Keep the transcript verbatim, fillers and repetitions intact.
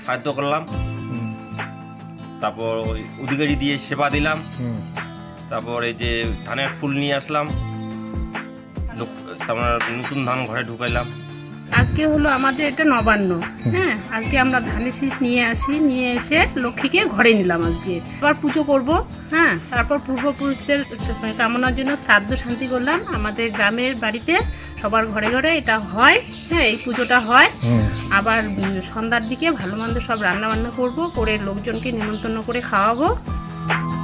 সাহায্য করলাম, তারপর ওই উদিগাড়ি দিয়ে সেবা দিলাম, তারপর এই যে ধানের ফুল নিয়ে আসলাম, তারপর নতুন ধান ঘরে ঢুকাইলাম। আজকে হলো আমাদের এটা নবান্ন। হ্যাঁ, আজকে আমরা ধানের শীষ নিয়ে আসি, নিয়ে এসে লক্ষ্মীকে ঘরে নিলাম। আজকে আবার পুজো করব। হ্যাঁ, তারপর পূর্বপুরুষদের কামনার জন্য শ্রাদ্ধ শান্তি করলাম। আমাদের গ্রামের বাড়িতে সবার ঘরে ঘরে এটা হয়। হ্যাঁ, এই পুজোটা হয়। আবার সন্ধ্যার দিকে ভালো মন্দ সব রান্না বান্না করবো, করে লোকজনকে নিমন্ত্রণ করে খাওয়াবো।